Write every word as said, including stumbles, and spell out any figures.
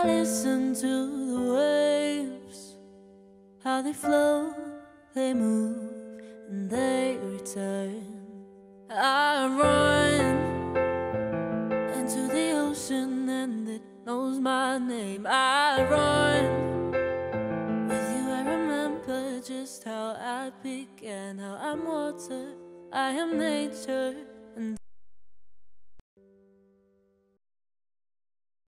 I listen to the waves, how they flow, they move, and they return. I run into the ocean and it knows my name. I run with you, I remember just how I began, how I'm water, I am nature.